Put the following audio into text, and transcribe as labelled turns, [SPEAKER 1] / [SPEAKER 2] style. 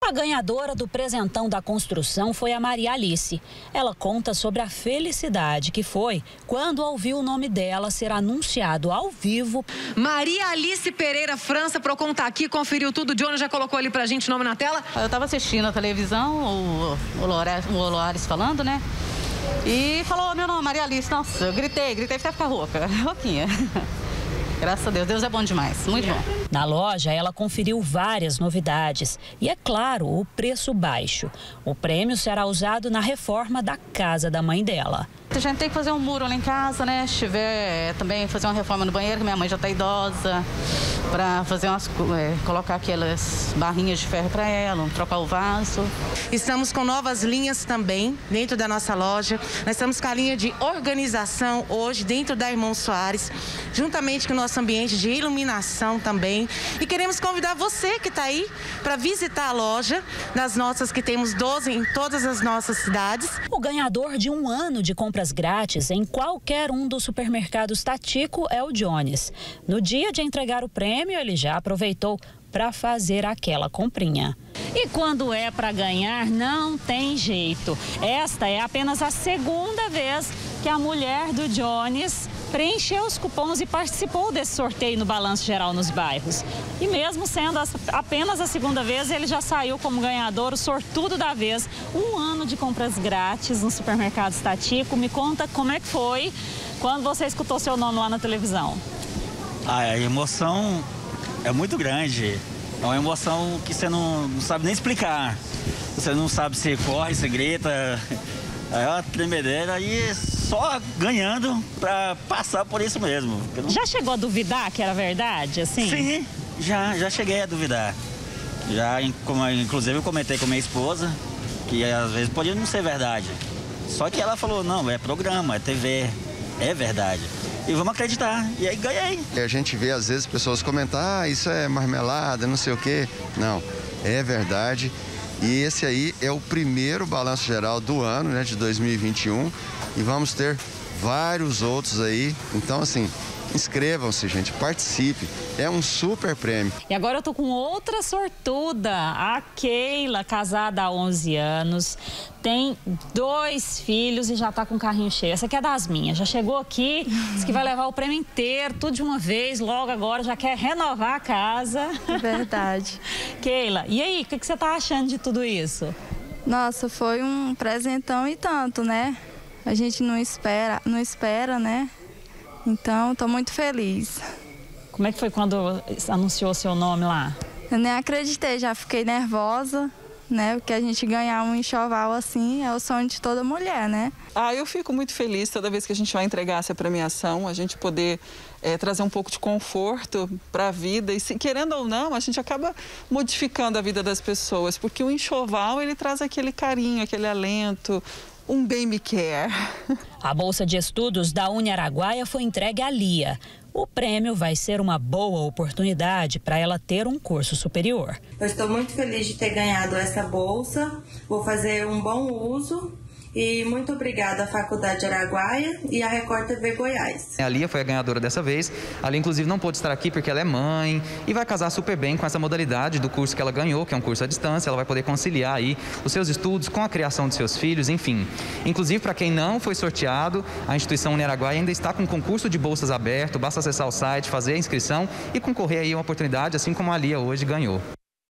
[SPEAKER 1] A ganhadora do presentão da construção foi a Maria Alice. Ela conta sobre a felicidade que foi quando ouviu o nome dela ser anunciado ao vivo.
[SPEAKER 2] Maria Alice Pereira França, Procon tá aqui, conferiu tudo. O Johnny já colocou ali pra gente o nome na tela.
[SPEAKER 3] Eu estava assistindo a televisão, o Loares falando, né? E falou meu nome, Maria Alice. Nossa, eu gritei até ficar rouquinha. Graças a Deus, Deus é bom demais, muito bom.
[SPEAKER 1] Na loja, ela conferiu várias novidades e, é claro, o preço baixo. O prêmio será usado na reforma da casa da mãe dela.
[SPEAKER 3] A gente tem que fazer um muro lá em casa, né? Se tiver também fazer uma reforma no banheiro, que minha mãe já está idosa, para fazer colocar aquelas barrinhas de ferro para ela, trocar o vaso.
[SPEAKER 4] Estamos com novas linhas também dentro da nossa loja. Nós estamos com a linha de organização hoje dentro da Irmão Soares, juntamente com o nosso ambiente de iluminação também. E queremos convidar você que está aí para visitar a loja das nossas, que temos 12 em todas as nossas cidades.
[SPEAKER 1] O ganhador de um ano de compras grátis em qualquer um dos supermercados Tatico é o Jones. No dia de entregar o prêmio, ele já aproveitou para fazer aquela comprinha. E quando é para ganhar, não tem jeito. Esta é apenas a segunda vez que a mulher do Jones preencheu os cupons e participou desse sorteio no Balanço Geral nos Bairros. E mesmo sendo apenas a segunda vez, ele já saiu como ganhador, o sortudo da vez. Um ano de compras grátis no supermercado Tatico. Me conta como é que foi quando você escutou seu nome lá na televisão.
[SPEAKER 5] A emoção é muito grande. É uma emoção que você não sabe nem explicar. Você não sabe se corre, se grita. É uma tremedeira e só ganhando para passar por isso mesmo. Não...
[SPEAKER 1] Já chegou a duvidar que era verdade, assim?
[SPEAKER 5] Sim, já cheguei a duvidar. Inclusive eu comentei com minha esposa que às vezes podia não ser verdade. Só que ela falou, não, é programa, é TV, é verdade. E vamos acreditar. E aí ganhei.
[SPEAKER 6] A gente vê às vezes pessoas comentar, isso é marmelada, não sei o quê. Não, é verdade. E esse aí é o primeiro balanço geral do ano, né, de 2021. E vamos ter vários outros aí. Então, assim, inscrevam-se, gente, participe. É um super prêmio.
[SPEAKER 1] E agora eu tô com outra sortuda, a Keila, casada há 11 anos, tem 2 filhos e já tá com o carrinho cheio. Essa aqui é das minhas, já chegou aqui, disse que vai levar o prêmio inteiro, tudo de uma vez, logo agora, já quer renovar a casa.
[SPEAKER 7] Verdade.
[SPEAKER 1] Keila, e aí, o que você tá achando de tudo isso?
[SPEAKER 7] Nossa, foi um presentão e tanto, né? A gente não espera, né? Então, estou muito feliz.
[SPEAKER 1] Como é que foi quando anunciou seu nome lá?
[SPEAKER 7] Eu nem acreditei, já fiquei nervosa, né? Porque a gente ganhar um enxoval assim é o sonho de toda mulher, né?
[SPEAKER 8] Eu fico muito feliz toda vez que a gente vai entregar essa premiação, a gente poder trazer um pouco de conforto para a vida. E querendo ou não, a gente acaba modificando a vida das pessoas, porque o enxoval, ele traz aquele carinho, aquele alento, um baby care.
[SPEAKER 1] A bolsa de estudos da Uniaraguaia foi entregue à Lia. O prêmio vai ser uma boa oportunidade para ela ter um curso superior.
[SPEAKER 9] Eu estou muito feliz de ter ganhado essa bolsa. Vou fazer um bom uso. E muito obrigada à Faculdade Araguaia e à Record TV Goiás.
[SPEAKER 10] A Lia foi a ganhadora dessa vez. A Lia, inclusive, não pôde estar aqui porque ela é mãe e vai casar super bem com essa modalidade do curso que ela ganhou, que é um curso à distância. Ela vai poder conciliar aí os seus estudos com a criação de seus filhos, enfim. Inclusive, para quem não foi sorteado, a instituição Uniaraguaia ainda está com um concurso de bolsas aberto. Basta acessar o site, fazer a inscrição e concorrer aí a uma oportunidade, assim como a Lia hoje ganhou.